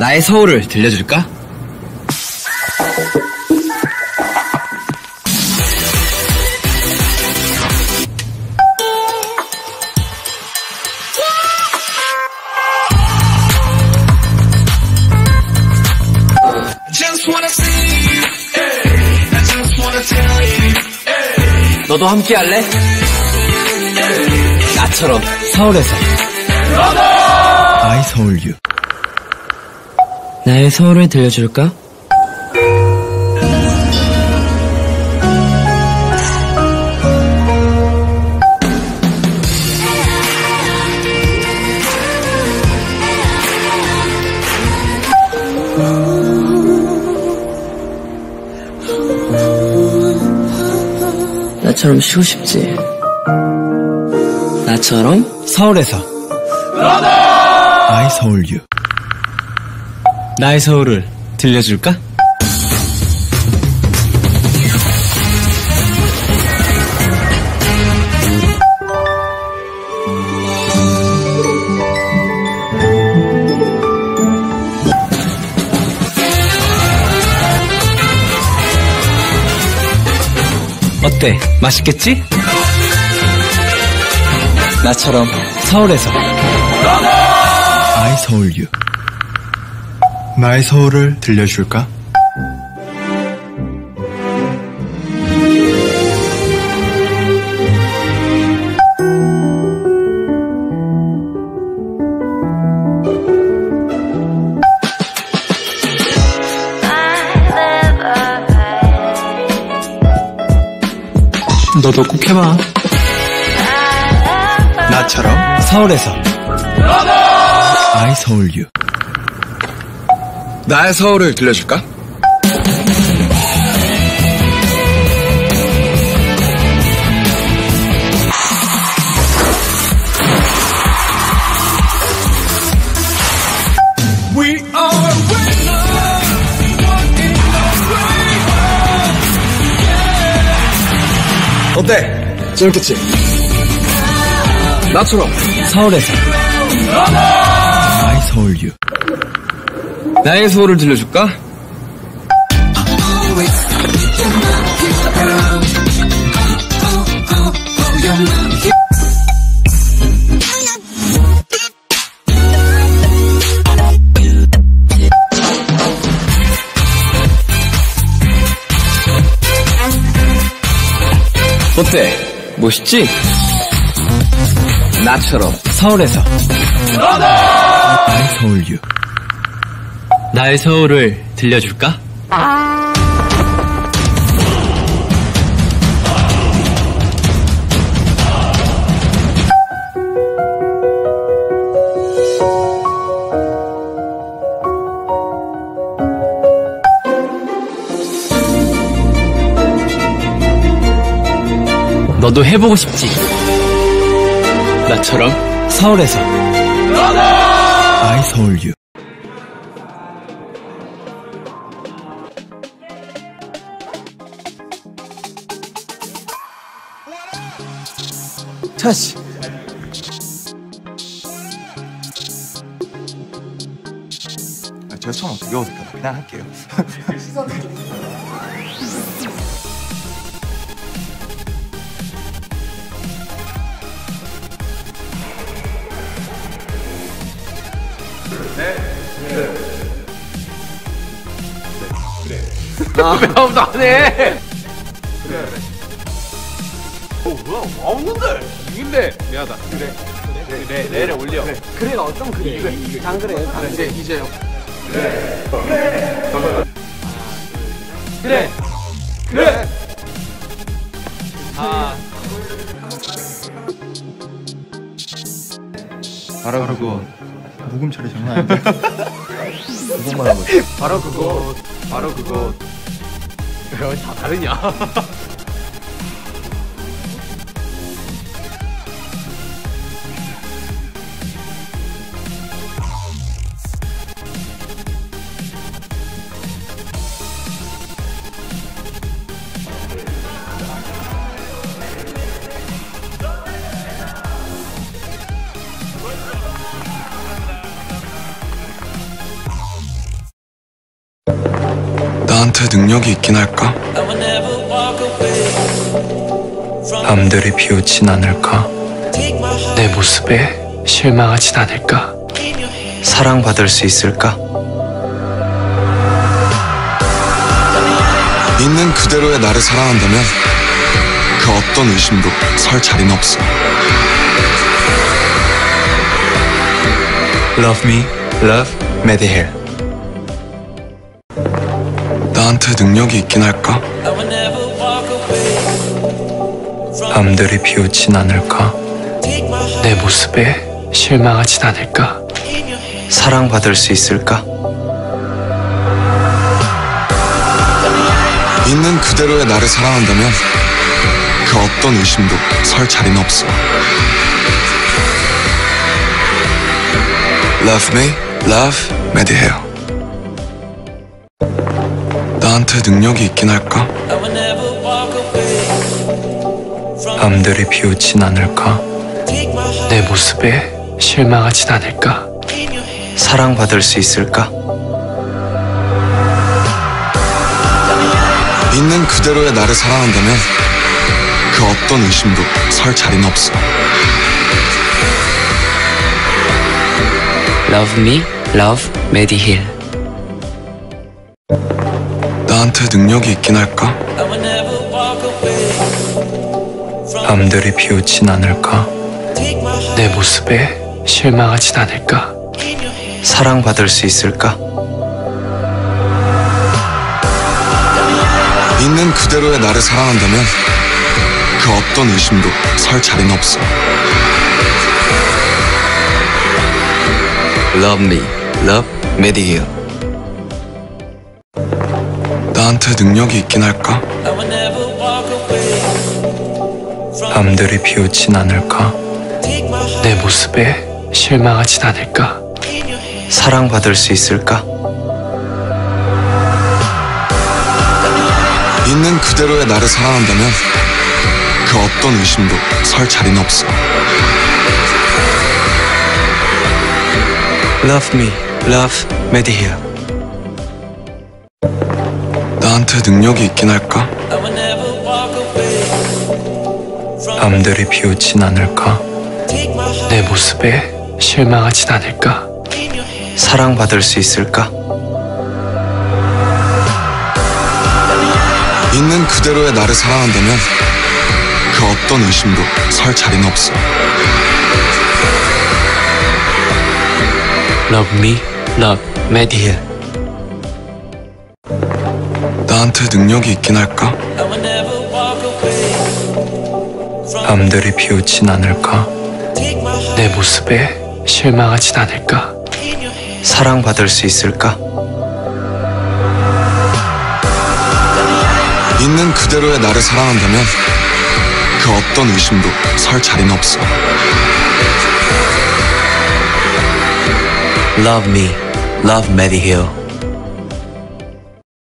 나의 서울을 들려줄까? 너도 함께 할래? 나처럼 서울에서 I 서울 유. 나의 서울을 들려줄까? 나처럼 쉬고 싶지. 나처럼 서울에서 I 서울 유. 나의 서울을 들려줄까? 어때? 맛있겠지? 나처럼 서울에서 I 서울 유. 나의 서울을 들려줄까? 너도 꼭 해봐. 나처럼 서울에서 I 서울 유. 나의 서울을 들려줄까? 어때? 재밌겠지? 나처럼 서울에서 I 서울 유. 나의 서울을 들려줄까? 어때? 멋있지? 나처럼 서울에서 I 서울 유. 나의 서울을 들려줄까? 너도 해보고 싶지? 나처럼 서울에서 I 서울 유. 다시 제가 손 어떻게 어색하다. 그냥 할게요. 왜 아무도 안 해? 그래. 뭐야? 없는데? 이긴데. 미안하다. 그래. 내를 올려. 그래, 좀 그래. 안 그래. 이제요. 그래. 바로 그거 묵음 처리 장난 아닌데. 그것만 하고. 바로 그거. 다 다르냐? 나한테 능력이 있긴 할까? 남들이 비웃진 않을까? 내 모습에 실망하진 않을까? 사랑받을 수 있을까? 있는 그대로의 나를 사랑한다면 그 어떤 의심도 설 자리는 없어. Love me, love Medihill. 나한테 능력이 있긴 할까? 남들이 비웃진 않을까? 내 모습에 실망하진 않을까? 사랑받을 수 있을까? 있는 그대로의 나를 사랑한다면 그 어떤 의심도 설 자리는 없어. Love me, love Medihill. 나한테 능력이 있긴 할까? 남들이 비웃진 않을까? 내 모습에 실망하진 않을까? 사랑받을 수 있을까? 있는 그대로의 나를 사랑한다면 그 어떤 의심도 설 자리는 없어. Love me, love Medihill. 나한테 능력이 있긴 할까? 남들이 비웃진 않을까? 내 모습에 실망하진 않을까? 사랑받을 수 있을까? 있는 그대로의 나를 사랑한다면 그 어떤 의심도 설 자리는 없어. Love me, love Medihill. 나한테 능력이 있긴 할까? 남들이 비웃진 않을까? 내 모습에 실망하진 않을까? 사랑받을 수 있을까? 있는 그대로의 나를 사랑한다면 그 어떤 의심도 설 자리는 없어. Love me, love Medihill. 나한테 능력이 있긴 할까? 남들이 비웃진 않을까? 내 모습에 실망하진 않을까? 사랑받을 수 있을까? 있는 그대로의 나를 사랑한다면 그 어떤 의심도 설 자리는 없어. Love me, love Medihill. 나한테 능력이 있긴 할까? 남들이 비웃진 않을까? 내 모습에 실망하진 않을까? 사랑받을 수 있을까? 있는 그대로의 나를 사랑한다면 그 어떤 의심도 설 자리는 없어. Love me, love Medihill.